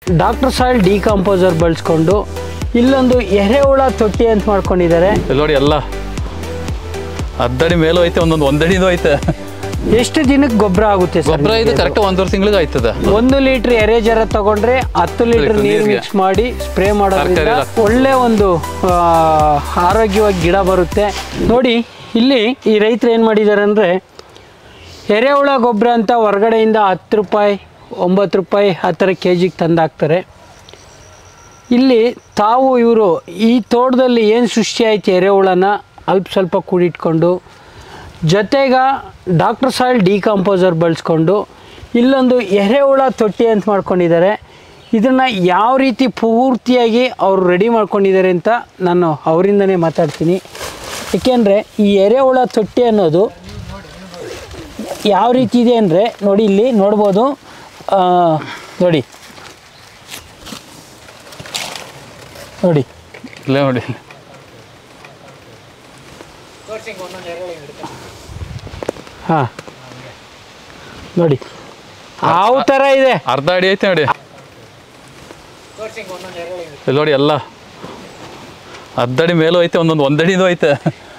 Doctor soil decomposer ಬಳಸ್ಕೊಂಡು ಇಲ್ಲೊಂದು ಎರೆಹುಳ ತೊಟ್ಟಿ ಅಂತ ಮಾಡ್ಕೊಂಡಿದ್ದಾರೆ. ನೋಡಿ ಎಲ್ಲ ಅದ್ದಡಿ ಮೇಲೂ ಐತೆ, ಒಂದಡಿನೂ ಐತೆ. ಎಷ್ಟು ದಿನಕ್ಕೆ ಗೊಬ್ಬರ ಆಗುತ್ತೆ ಸರ್? ಗೊಬ್ಬರ ಇದು ಕರೆಕ್ಟ್ 1.5 ತಿಂಗಳಿಗೆ ಆಯ್ತದ. 1 ಲೀಟರ್ ಎರೆಜರ ತಗೊಂಡ್ರೆ 10 ಲೀಟರ್ ನೀರು ಮಿಕ್ಸ್ ಮಾಡಿ ಸ್ಪ್ರೇ ಮಾಡೋದ್ರಿಂದ ಒಳ್ಳೆ ಒಂದು ಆರೋಗ್ಯವಾಗಿ ಗಿಡ ಬರುತ್ತೆ. ನೋಡಿ ಇಲ್ಲಿ ಈ ರೈತರು ಏನು ಮಾಡಿದ್ದಾರೆ ಅಂದರೆ, ಎರೆಹುಳ ಗೊಬ್ಬರ ಅಂತ ಹೊರಗಡೆಯಿಂದ 10 ರೂಪಾಯಿ 9 ರೂಪಾಯಿ ಆ ಥರ ಕೆಜಿಗೆ ತಂದಾಕ್ತಾರೆ. ಇಲ್ಲಿ ತಾವು ಇವರು ಈ ತೋಟದಲ್ಲಿ ಏನು ಸೃಷ್ಟಿ ಆಯ್ತು ಎರೆಹುಳನ ಸ್ವಲ್ಪ ಕೂಡಿಟ್ಕೊಂಡು ಜೊತೆಗೆ ಡಾಕ್ಟರ್ ಸಾಯಿಲ್ ಡಿಕಂಪೋಸರ್ ಬಳಸ್ಕೊಂಡು ಇಲ್ಲೊಂದು ಎರೆಹುಳ ತೊಟ್ಟಿ ಅಂತ ಮಾಡ್ಕೊಂಡಿದ್ದಾರೆ. ಇದನ್ನು ಯಾವ ರೀತಿ ಪೂರ್ತಿಯಾಗಿ ಅವರು ರೆಡಿ ಮಾಡ್ಕೊಂಡಿದ್ದಾರೆ ಅಂತ ನಾನು ಅವರಿಂದನೇ ಮಾತಾಡ್ತೀನಿ. ಏಕೆಂದರೆ ಈ ಎರೆಹುಳ ತೊಟ್ಟಿ ಅನ್ನೋದು ಯಾವ ರೀತಿ ಇದೆ ಅಂದರೆ, ನೋಡಿ ಇಲ್ಲಿ ನೋಡ್ಬೋದು. ನೋಡಿ ನೋಡಿ ಇಲ್ಲ ನೋಡಿ, ಹಾಂ ನೋಡಿ ಯಾವ ಥರ ಇದೆ. ಅರ್ಧ ಅಡಿ ಐತೆ ನೋಡಿ. ಇಲ್ಲಿ ನೋಡಿ ಎಲ್ಲ ಅದ್ದಡಿ ಮೇಲೂ ಐತೆ, ಒಂದಡಿನೂ ಐತೆ.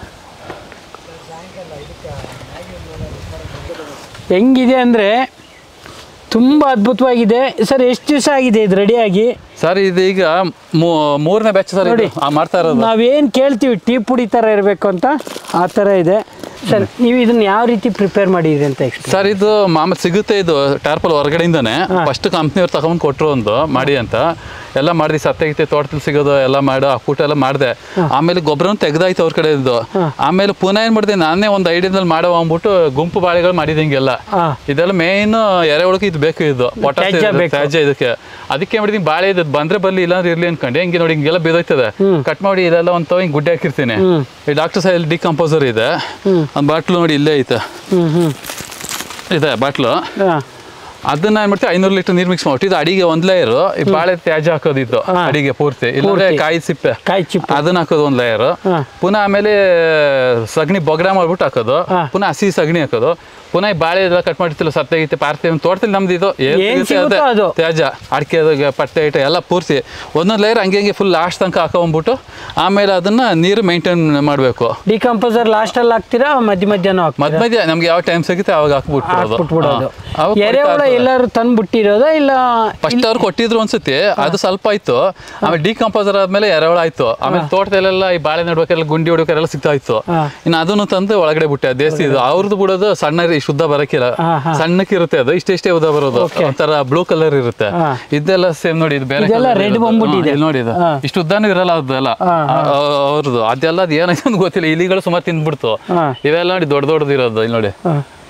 ಹೆಂಗಿದೆ ಅಂದರೆ ತುಂಬ ಅದ್ಭುತವಾಗಿದೆ ಸರ್. ಎಷ್ಟು ದಿವಸ ಆಗಿದೆ ಇದು ರೆಡಿಯಾಗಿ? ಸರ್ ಇದು ಈಗ 3ನೇ ಬ್ಯಾಚ್ ಸರ್. ನೋಡಿ ಮಾಡ್ತಾ ಇರೋದು ನಾವೇನು ಕೇಳ್ತೀವಿ ಟೀ ಪುಡಿ ಥರ ಇರಬೇಕು ಅಂತ, ಆ ಥರ ಇದೆ ಸರ್. ನೀವು ಇದನ್ನ ಯಾವ ರೀತಿ ಪ್ರಿಪೇರ್ ಮಾಡಿದ್ರಿ ಅಂತ ಸರ್? ಇದು ಮಾಮೂಲಿ ಸಿಗುತ್ತೆ, ಇದು ಟಾರ್ಪಲ್ ಹೊರಗಡೆಯಿಂದಾನೆ ಫಸ್ಟ್ ಕಂಪ್ನಿಯವ್ರು ತಗೊಂಡು ಕೊಟ್ಟರು ಒಂದು ಮಾಡಿ ಅಂತ ಎಲ್ಲ ಮಾಡಿದ್ವಿ. ಸತ್ತೈತೆ ತೋಟದಲ್ಲಿ ಸಿಗೋದು ಎಲ್ಲ ಮಾಡೋ ಹಾಕ್ಬಿಟ್ಟು ಎಲ್ಲ ಮಾಡಿದೆ. ಆಮೇಲೆ ಗೊಬ್ಬರನು ತೆಗ್ದಾಯ್ತು ಅವ್ರ ಕಡೆ ಇದ್ದು. ಆಮೇಲೆ ಪುನಃ ಏನು ಮಾಡಿದೆ, ನಾನೇ ಒಂದು ಐಡಿಯಾದಲ್ಲಿ ಮಾಡೋ ಅಂದ್ಬಿಟ್ಟು ಗುಂಪು ಬಾಳೆಗಳು ಮಾಡಿದಂಗೆಲ್ಲ. ಇದೆಲ್ಲ ಮೇನ್ ಎರೆಹುಳಕ್ಕೆ ಇದು ಬೇಕು, ಇದು ತ್ಯಾಜ್ಯ ಇದಕ್ಕೆ. ಅದಕ್ಕೆ ಮಾಡಿದೀನಿ ಬಾಳೆ ಇದು ಬಂದ್ರೆ ಬರ್ಲಿ ಇಲ್ಲಾಂದ್ರೆ ಇರ್ಲಿ ಅನ್ಕೊಂಡು ಹಿಂಗೆ ನೋಡಿ ಹಿಂಗೆಲ್ಲ ಬಿದ್ದೋಯ್ತದೆ. ಕಟ್ ಮಾಡಿ ಇದೆಲ್ಲ ಒಂದು ಹಿಂಗೆ ಗುಡ್ಡೆ ಹಾಕಿರ್ತೀನಿ. ಈ ಡಾಕ್ಟರ್ ಸಾಯಿಲ್ ಡಿಕಂಪೋಸರ್ ಇದೆ, ಒಂದು ಬಾಟ್ಲು ನೋಡಿ ಇಲ್ಲೇ ಐತೆ ಇದೆ ಬಾಟ್ಲು. ಅದನ್ನ ಏನ್ ಮಾಡ್ತೀವಿ 500 ಲೀಟರ್ ನೀರು ಮಿಕ್ಸ್ ಮಾಡ್ಬಿಟ್ಟು ಇದು ಅಡಿಗೆ 1 ಲೇಯರ್ ಈ ಬಾಳೆ ತ್ಯಾಜ್ಯ ಹಾಕೋದಿತ್ತು ಅಡಿಗೆ ಪೂರ್ತಿ, ಇಲ್ಲಾಂದ್ರೆ ಕಾಯಿ ಸಿಪ್ಪೆ ಅದನ್ನ ಹಾಕೋದು 1 ಲೇಯರ್. ಪುನಃ ಆಮೇಲೆ ಸಗಣಿ ಬೊಗಡ ಮಾಡ್ಬಿಟ್ಟು ಹಾಕೋದು, ಪುನಃ ಹಸಿ ಸಗಣಿ ಹಾಕೋದು, ಪುನಃ ಈ ಬಾಳೆ ಎಲ್ಲ ಕಟ್ ಮಾಡಿರ್ತಿಲ್ಲ ಸತ್ತೈತೆ ಪಾರ್ತಿ ತೋಟದಲ್ಲಿ ನಮ್ದು ಇದು ತ್ಯಾಜ್ಯ ಅಡಿಕೆ ಪಟ್ಟೆ ಇಟ್ಟು ಎಲ್ಲ ಪೂರ್ತಿ 1 ಲೇಯರ್ ಹಂಗೆ ಫುಲ್ ಲಾಸ್ಟ್ ತನಕ ಹಾಕೊಂಡ್ಬಿಟ್ಟು ಆಮೇಲೆ ಅದನ್ನ ನೀರು ಮೇಂಟೈನ್ ಮಾಡಬೇಕು. ಡಿಕಂಪೋಸರ್ ಲಾಸ್ಟ್ ಅಲ್ಲಿ ಹಾಕ್ತೀರಾ ಮಧ್ಯ ನಮ್ಗೆ ಯಾವ ಟೈಮ್ ಸಿಗುತ್ತೆ ಅವಾಗ ಹಾಕ್ಬಿಟ್ಟು. ಎರೆಹುಳ ಎಲ್ಲರೂ ತಂದು ಬಿಟ್ಟಿರೋದು ಇಲ್ಲ ಫಸ್ಟ್ ಅವ್ರು ಕೊಟ್ಟಿದ್ರು ಅನ್ಸುತ್ತೆ, ಅದು ಸ್ವಲ್ಪ ಆಯ್ತು. ಆಮೇಲೆ ಡಿಕಂಪೋಸರ್ ಆದ್ಮೇಲೆ ಎರೆಹುಳ ಆಯ್ತು. ಆಮೇಲೆ ತೋಟದಲ್ಲೆಲ್ಲ ಈ ಬಾಳೆ ನಡ್ಬೇಕಾರೆಲ್ಲ ಗುಂಡಿ ಹೊಡ್ಬೇಕಾರೆಲ್ಲ ಸಿಗ್ತಾ ಇತ್ತು. ಇನ್ನು ಅದನ್ನು ತಂದು ಒಳಗಡೆ ಬಿಟ್ಟೆ. ದೇಸಿ ಇದು ಅವ್ರದ್ದು ಬಿಡೋದು ಸಣ್ಣ ಶುದ್ಧ ಬರಕಿಲ್ಲ, ಸಣ್ಣಕ್ಕಿರುತ್ತೆ ಅದು, ಇಷ್ಟೇ ಉದ್ದ ಬರೋದು, ಒಂಥರ ಬ್ಲೂ ಕಲರ್ ಇರುತ್ತೆ. ಇದೆಲ್ಲ ಸೇಮ್ ನೋಡಿ, ಇದು ಬೇರೆ ನೋಡಿ, ಇದು ಇಷ್ಟು ಉದ್ದಾನು ಇರಲ್ಲ ಅದೆಲ್ಲ ಅವ್ರದ್ದು. ಅದೆಲ್ಲ ಅದು ಏನಾಯ್ತು ಅಂತ ಗೊತ್ತಿಲ್ಲ, ಇಲಿಗಳು ಸುಮಾರು ತಿಂದ್ಬಿಡ್ತು. ಇವೆಲ್ಲ ನೋಡಿ ದೊಡ್ಡದು ಇರೋದು ಇಲ್ಲಿ ನೋಡಿ.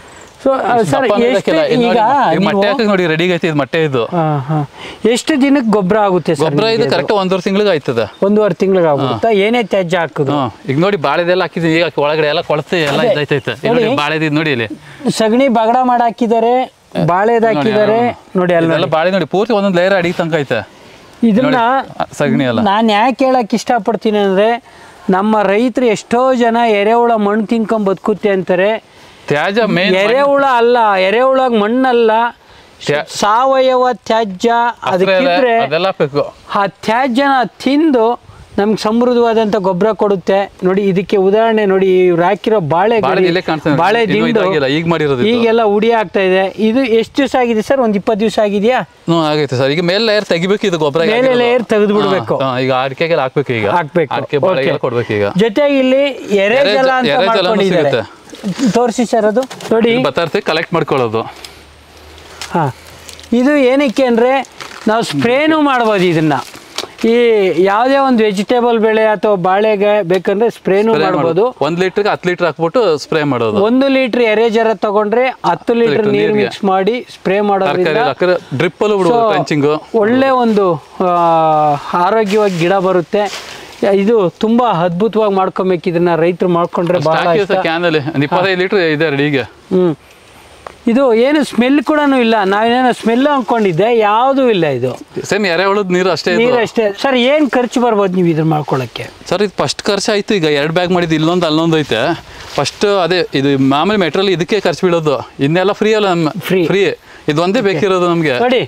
ನೋಡಿ ರೆಡಿ ಐತಿ ಮೊಟ್ಟೆ. ಇದು ಎಷ್ಟು ದಿನಕ್ಕೆ ಗೊಬ್ಬರ ಆಗುತ್ತೆ? ಗೊಬ್ಬರ ಇದು ಕರೆಕ್ಟ್ 1.5 ತಿಂಗಳಿಗೆ ಆಯ್ತದ. 1.5 ತಿಂಗಳಿಗೆ ಆಗುತ್ತೆ. ಏನೇ ತ್ಯಾಜ್ಯ ಹಾಕುದು? ಈಗ ನೋಡಿ ಬಾಳೆದೆಲ್ಲ ಹಾಕಿದೀನಿ, ಈಗ ಒಳಗಡೆ ಎಲ್ಲ ಕೊಳತೆ ಎಲ್ಲ ಇದಾಯ್ತೈತೆ. ಬಾಳೆದ ನೋಡಿ ಇಲ್ಲಿ ಸಗಣಿ ಬಗಡ ಮಾಡಿ ಹಾಕಿದ್ದಾರೆ, ಬಾಳೆದ ಹಾಕಿದ್ದಾರೆ ನೋಡಿ. ಎಲ್ಲ ಬಾಳೆ ನೋಡಿ ಪೂರ್ತಿ 1 ಲೇಯರ್ ಅಡಿ ತನಕ ಐತೆ. ಇದನ್ನ ಸಗಣಿ ಎಲ್ಲ ನಾನು ಯಾಕೆ ಹೇಳಕ್ ಇಷ್ಟಪಡ್ತೀನಿ ಅಂದ್ರೆ, ನಮ್ಮ ರೈತರು ಎಷ್ಟೋ ಜನ ಎರೆಹುಳ ಮಣ್ಣು ತಿನ್ಕೊಂಡ್ ಬದುಕುತ್ತೆ ಅಂತಾರೆ. ತ್ಯಾಜ್ಯ ಎರೆಹುಳ ಅಲ್ಲ, ಎರೆಹುಳಾಗ ಮಣ್ಣಲ್ಲ, ಸಾವಯವ ತ್ಯಾಜ್ಯ. ಅದಕ್ಕಿದ್ರೆ ಆ ತ್ಯಾಜ್ಯನ ತಿಂದು ನಮ್ಗೆ ಸಮೃದ್ಧವಾದಂಥ ಗೊಬ್ಬರ ಕೊಡುತ್ತೆ. ನೋಡಿ ಇದಕ್ಕೆ ಉದಾಹರಣೆ ನೋಡಿ, ಇವ್ರು ಹಾಕಿರೋ ಬಾಳೆ ದಿಂಡು ಈಗೆಲ್ಲ ಉಡಿ ಆಗ್ತಾ ಇದೆ. ಇದು ಎಷ್ಟು ದಿವಸ ಆಗಿದೆ ಸರ್? ಒಂದು 20 ದಿವಸ ಆಗಿದೆಯಾ? ಆಗೈತೆ ಸರ್. ಈಗ ಮೇಲೆ ಲೇಯರ್ ತೆಗಿಬೇಕು, ಇದು ಗೊಬ್ಬರ ಮೇಲೆ ಲೇಯರ್ ತೆಗೆದು ಬಿಡ್ಬೇಕು. ಈಗ ಅಡಿಕೆಗೆ ಹಾಕ್ಬೇಕು, ಈಗ ಹಾಕ್ಬೇಕು ಕೊಡ್ಬೇಕು. ಈಗ ಜೊತೆಗೆ ಇಲ್ಲಿ ಎರೆಜಲ ಅಂತ ಮಾಡ್ಕೊಂಡಿದ್ದಾರೆ. ತೋರಿಸಿ ಸರ್, ಅದು ನೋಡಿ ಬತ್ತಾರ್ತಿ ಕಲೆಕ್ಟ್ ಮಾಡ್ಕೊಳ್ಳೋದು. ಹಾಂ, ಇದು ಏನಕ್ಕೆ ಅಂದರೆ ನಾವು ಸ್ಪ್ರೇನೂ ಮಾಡ್ಬೋದು ಇದನ್ನ. ಈ ಯಾವುದೇ ಒಂದು ವೆಜಿಟೇಬಲ್ ಬೆಳೆ ಅಥವಾ ಬಾಳೆಗೆ ಬೇಕಂದ್ರೆ ಸ್ಪ್ರೇನೂ ಮಾಡ್ಬೋದು. 1 ಲೀಟರ್ಗೆ 10 ಲೀಟರ್ ಹಾಕ್ಬಿಟ್ಟು ಸ್ಪ್ರೇ ಮಾಡೋದು. 1 ಲೀಟರ್ ಎರೆಜರ ತಗೊಂಡ್ರೆ 10 ಲೀಟರ್ ನೀರು ಮಿಕ್ಸ್ ಮಾಡಿ ಸ್ಪ್ರೇ ಮಾಡೋದ್ರಿಂದ ಡ್ರಿಪ್ಪಲ್ಲೂ ಬಿಡೋದು, ಟ್ರೆಂಚಿಂಗ್ ಒಳ್ಳೆ ಒಂದು ಆರೋಗ್ಯವಾಗಿ ಗಿಡ ಬರುತ್ತೆ. ಇದು ತುಂಬಾ ಅದ್ಭುತವಾಗಿ ಮಾಡ್ಕೊಬೇಕು. ಇದನ್ನ ರೈತರು ಮಾಡ್ಕೊಂಡ್ರೆ ಬಹಳ ಕ್ಯಾನಲ್ಲಿ 25 ಲೀಟರ್ ಇದೆ ರೆಡಿಗೆ. ಇದು ಏನು ಸ್ಮೆಲ್ ಕೂಡ ಇಲ್ಲ. ನಾವೇನೇನೋ ಸ್ಮೆಲ್ ಅನ್ಕೊಂಡಿದ್ದೆ, ಯಾವುದೂ ಇಲ್ಲ. ಇದು ಸೇಮ್ ಎರೆಹುಳದ ನೀರು ಅಷ್ಟೇ. ಸರ್ ಏನು ಖರ್ಚು ಬರ್ಬೋದು ನೀವು ಇದನ್ನ ಮಾಡ್ಕೊಳ್ಳೋಕ್ಕೆ? ಸರ್ ಇದು ಫಸ್ಟ್ ಖರ್ಚು ಆಯ್ತು. ಈಗ 2 ಬ್ಯಾಗ್ ಮಾಡಿದ್ದು, ಇಲ್ಲೊಂದು ಅಲ್ಲೊಂದು ಐತೆ. ಫಸ್ಟ್ ಅದೇ ಇದು ಮಾಮೂಲಿ ಮೆಟೀರಿಯಲ್ ಇದಕ್ಕೆ ಖರ್ಚು ಬೀಳೋದು, ಇನ್ನೆಲ್ಲ ಫ್ರೀ ಅಲ್ಲ. ಫ್ರೀ ಇದು ಒಂದೇ ಬೇಕಿರೋದು ನಮಗೆ. ನೋಡಿ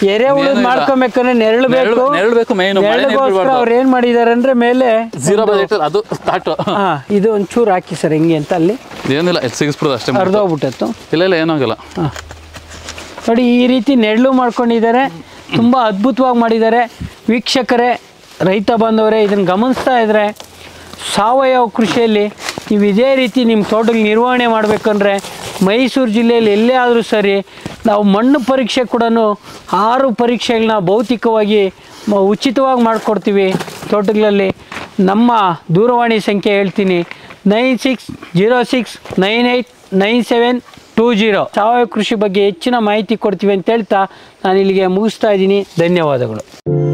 ಎರೆಹುಳು ಮಾಡ್ಕೊಬೇಕಂದ್ರೆ ನೆರಳು ಬೇಕು. ನೆರಳು ಬೇಕು ಮೇನ್. ನೆರಳಿಗೋಸ್ಕರ ಅವ್ರು ಏನ್ ಮಾಡಿದಾರೆ ಅಂದ್ರೆ ಮೇಲೆ ಜೀರೋ ಬಜೆಟ್ ಅದು ಸ್ಟಾರ್ಟ್. ಇದು ಒಂಚೂರು ಹಾಕಿ ಸರ್ ಹೆಂಗೆ ಅಂತ ಅಲ್ಲಿ ಏನಿಲ್ಲ ಇಲ್ಲಿ ಸಿಗಿಸ್ಬಿಡೋದು ಅಷ್ಟೇ. ಅರ್ಧೋಗ್ಬಿಟ್ಟತ್ತು. ಇಲ್ಲ ಏನಾಗಲ್ಲ. ನೋಡಿ ಈ ರೀತಿ ನೆರಳು ಮಾಡ್ಕೊಂಡಿದ್ದಾರೆ, ತುಂಬ ಅದ್ಭುತವಾಗಿ ಮಾಡಿದ್ದಾರೆ. ವೀಕ್ಷಕರೇ, ರೈತ ಬಾಂಧವರೇ, ಇದನ್ನು ಗಮನಿಸ್ತಾ ಇದ್ದರೆ ಸಾವಯವ ಕೃಷಿಯಲ್ಲಿ ನೀವು ಇದೇ ರೀತಿ ನಿಮ್ಮ ತೋಟಕ್ಕೆ ನಿರ್ವಹಣೆ ಮಾಡಬೇಕಂದ್ರೆ ಮೈಸೂರು ಜಿಲ್ಲೆಯಲ್ಲಿ ಎಲ್ಲೇ ಆದರೂ ಸರಿ ನಾವು ಮಣ್ಣು ಪರೀಕ್ಷೆ ಕೂಡ 6 ಪರೀಕ್ಷೆಗಳನ್ನ ಭೌತಿಕವಾಗಿ ಉಚಿತವಾಗಿ ಮಾಡಿಕೊಡ್ತೀವಿ ತೋಟಗಳಲ್ಲಿ. ನಮ್ಮ ದೂರವಾಣಿ ಸಂಖ್ಯೆ ಹೇಳ್ತೀನಿ, 9606989720. ಸಾವಯವ ಕೃಷಿ ಬಗ್ಗೆ ಹೆಚ್ಚಿನ ಮಾಹಿತಿ ಕೊಡ್ತೀವಿ ಅಂತ ಹೇಳ್ತಾ ನಾನು ಇಲ್ಲಿಗೆ ಮುಗಿಸ್ತಾ ಇದ್ದೀನಿ. ಧನ್ಯವಾದಗಳು.